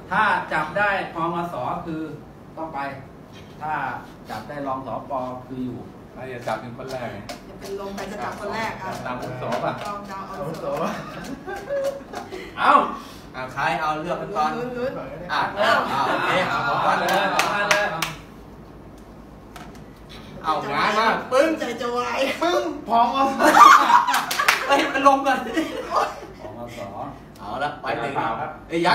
ถ้าจับได้พมสคือต้องไปถ้าจับได้รองสปคืออยู่ใครจะจับเป็นคนแรกจะเป็นลงไปจะจับคนแรกตามคุณโสป่ะลองดาวเอาโสเอาใครเอาเลือกกันก่อนโอเคเอาก่อนเลยเอางานมาปึ้งใจจะวายปึ้งพองไปมันลงกันพมสเอาละไปเลยครับยัง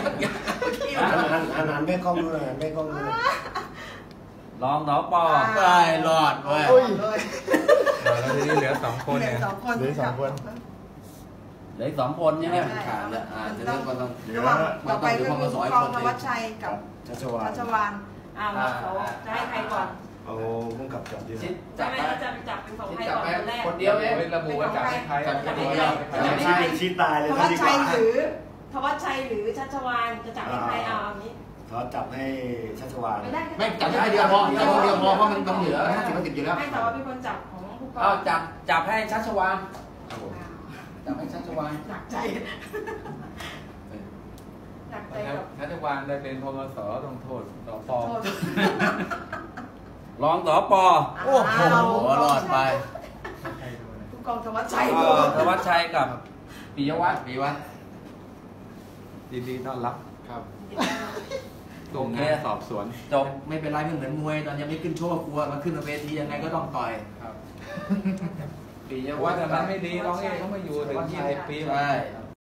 อันนั้นไม่กล้องเลยไม่กล้องเลยรองสปได้รอดเว้ยแล้วทีนี้เหลือ2 คนเนี่ยเหลือ2 คนเหลือ2 คนใช่ไหมขาดแล้วจะเลือกคนต้องต่อไปก็คือผู้กองธวัชชัยกับชัชวาลเขาจะให้ใครก่อนเอาพุ่งกับจับดีจะไม่จะจับเป็นของใครก่อนคนแรกคนเดียวเองระบุว่าจับใครใช่ชี้ตายเลยธวัชชัยหรือชัชวาลจะจับให้ใครเอาอันนี้เขาจับให้ชัชวาลไม่จับได้เดียวพอจับเดียวพอเพราะมันเหลือ50-50อยู่แล้วให้แต่ว่าเป็นคนจับของผู้กองจับให้ชัชวาลจับให้ชัชวาลหนักใจชัชวาลได้เป็นพมสต้องโทษสปรองสปโอ้โหรอดไปผู้กองธวัชชัยกับปิยวัฒน์ยินดีต้อนรับครับตรงนี้สอบสวนจบไม่เป็นไรไม่เหมือนมวยตอนยังไม่ขึ้นโชว์กลัวมาขึ้นเวทียังไงก็ต้องต่อยครับปิยวัฒน์ทำไมไม่ดีร้องเองเขามาอยู่ถึง20 ปีใช่